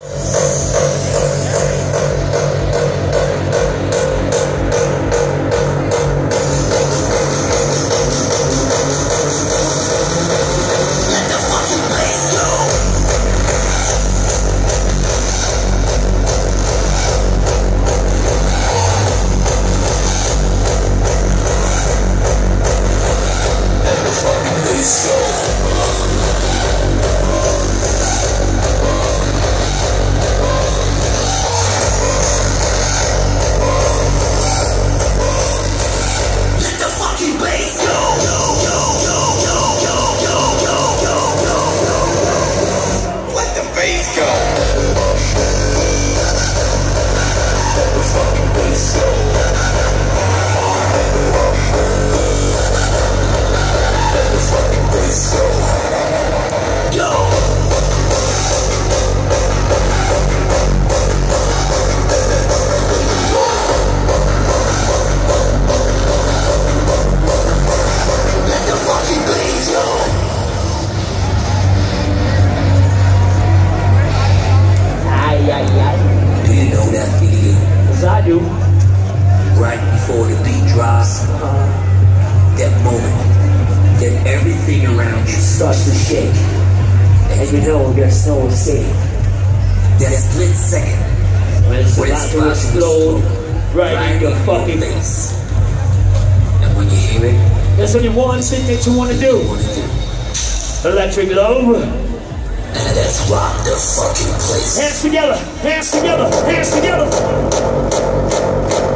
Starts to shake, and you know there's no escape. That split second when it's about to explode right in your fucking face. And when you hear it, that's only one thing that you want to do. Electric Love. And let's rock the fucking place. Hands together, hands together, hands together.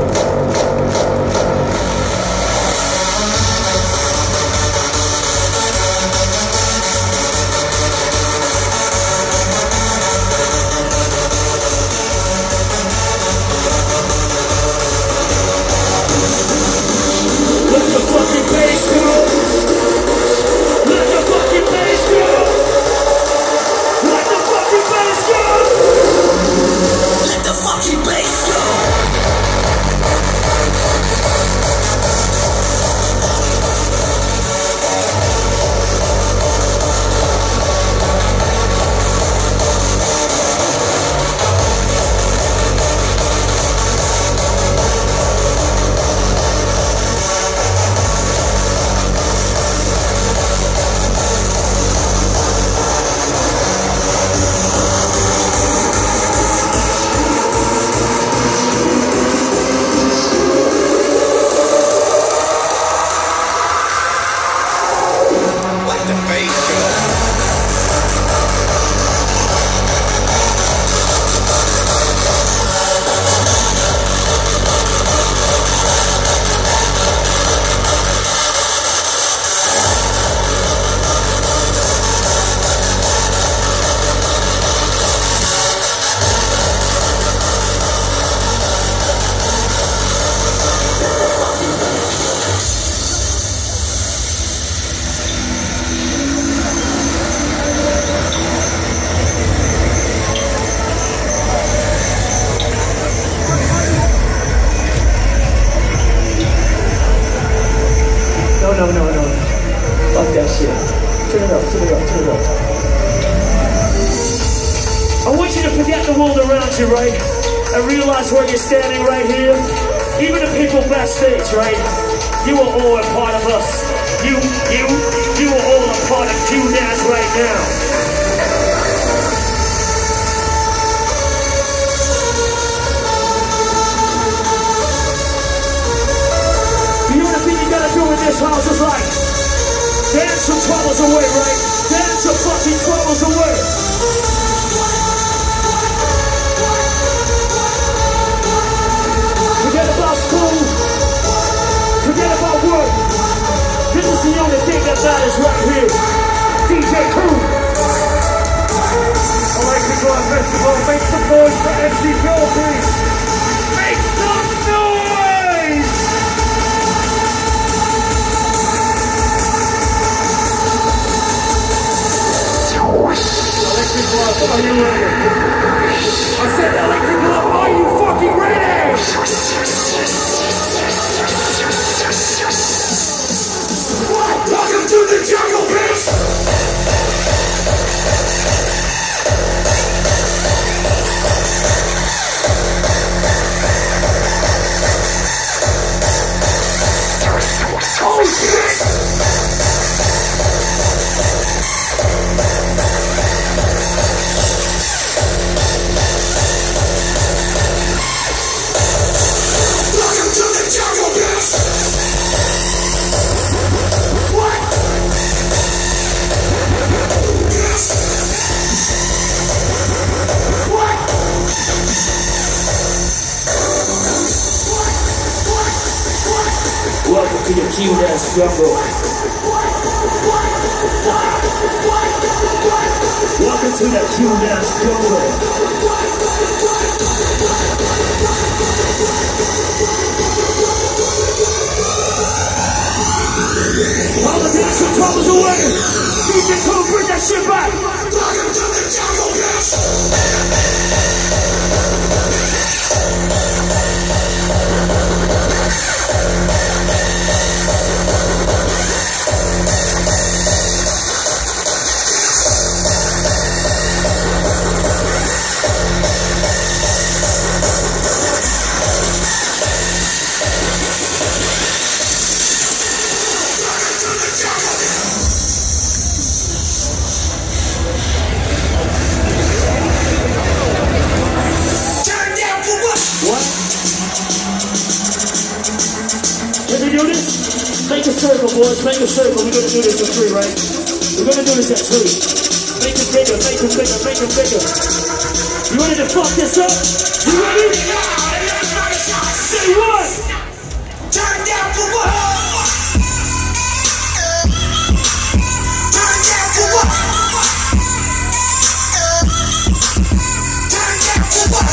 Right? I realize where you're standing right here. Even the people backstage, right? You are all a part of us. You are all a part of QNAS right now. The only thing you gotta do in this house is like dance your troubles away, right? Dance your fucking troubles away. Forget about school. Forget about work. This is the only thing that matters right here. DJ Cool. Electric Love Festival. Make some noise for MC Joe, please. Make some noise! Electric Love, are you ready? I said Electric Love, are you fucking ready? Welcome to the jungle, bitch! Q-Dance jungle. Welcome to the Q-Dance jungle. All the dancing troubles away. DJ Cool, bring that shit back. Welcome to the jungle, bitch. Make a circle, boys. Make a circle. We're gonna do this at 3, right? We're gonna do this at 3. Make it bigger, make it bigger, make it bigger. You ready to fuck this up? You ready? Say what? Turn down for what? Turn down for what? Turn down for what?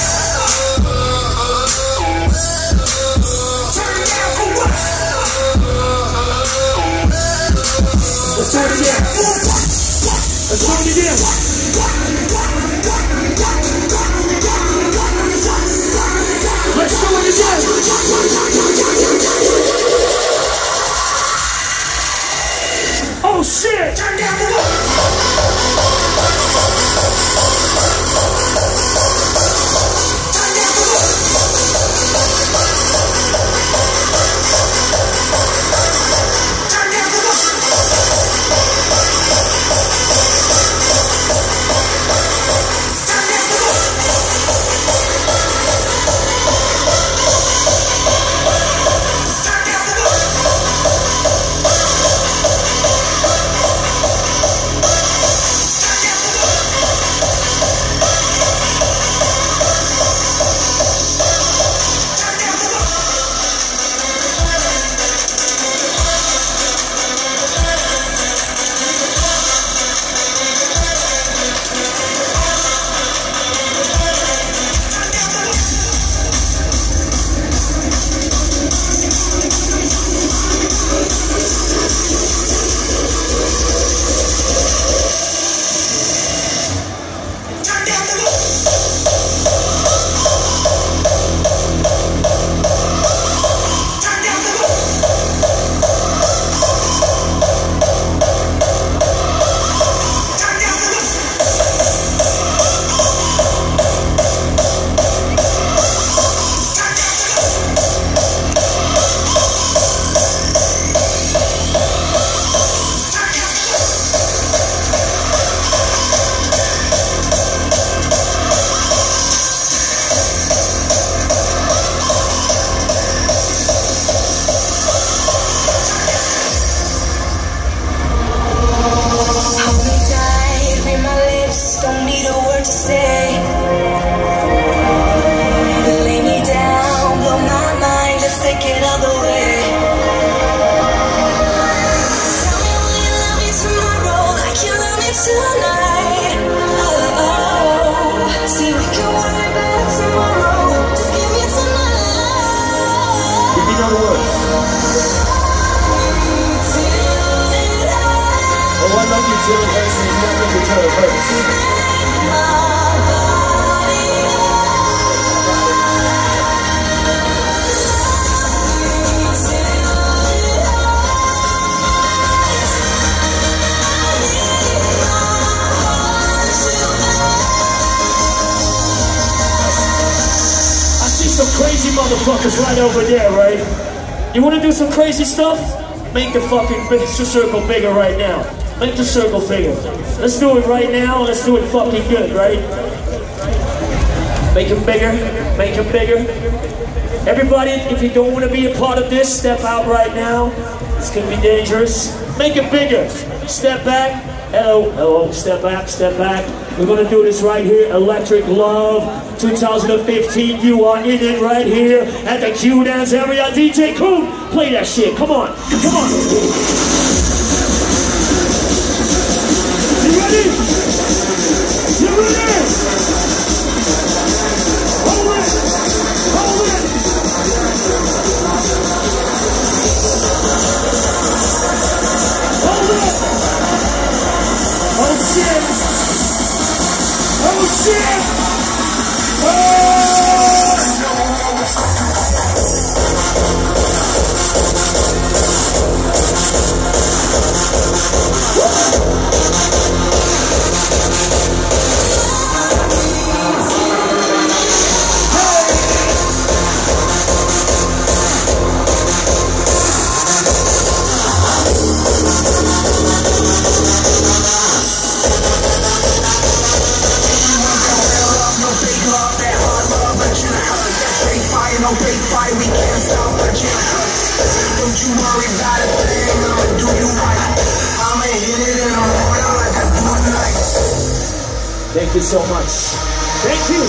Let's do it again. Let's do it again. Let's do it again. Oh shit! Turn down the wall. Motherfuckers right over there, right? You wanna do some crazy stuff? Make the fucking circle bigger right now. Make the circle bigger. Let's do it right now. Let's do it fucking good, right? Make it bigger. Make it bigger. Everybody, if you don't want to be a part of this, step out right now. It's gonna be dangerous. Make it bigger. Step back. Hello, hello. Step back. Step back. We're gonna do this right here, Electric Love 2015. You are in it right here at the Q-Dance area. DJ Coon, play that shit. Come on, come on. You ready? You ready? Hold it, hold it. Hold it. Oh shit. Oh shit! Oh! No big fight, we can't stop the jam. Don't you worry about a thing, I'ma do you right. I'ma hit it in a morning like I do at night. Thank you so much. Thank you.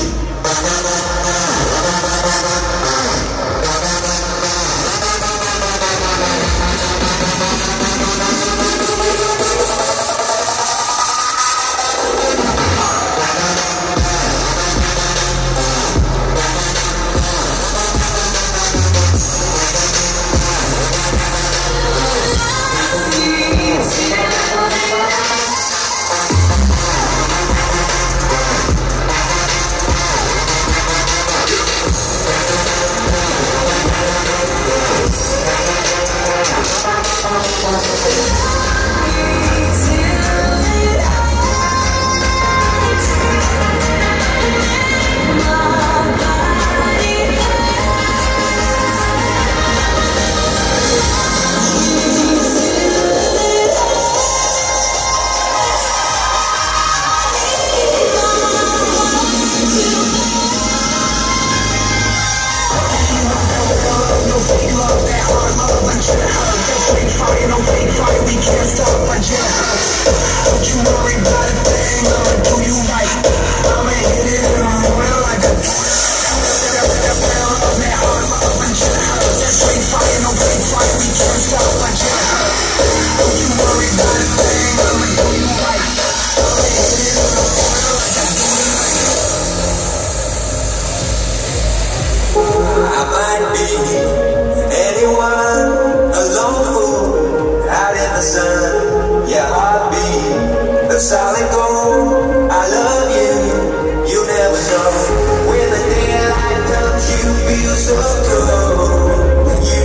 Solid gold, I love you, you never know. When the daylight comes, you feel so cold. You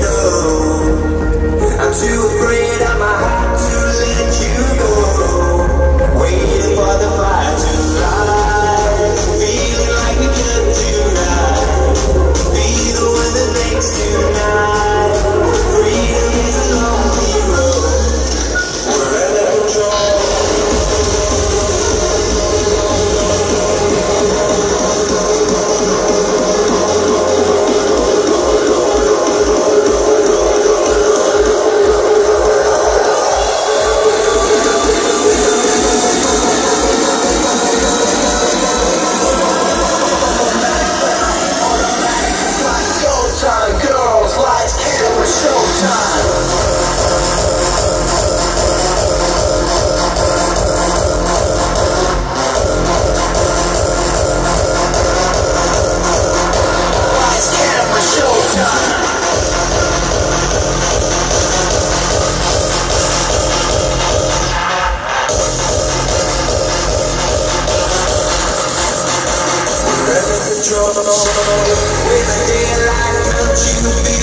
know, I'm too afraid of my heart to let you go. Waiting for the fire to light, feeling like we could tonight. Be the one that makes tonight. Freedom is a lonely road. We're under control. With the daylight comes, you feel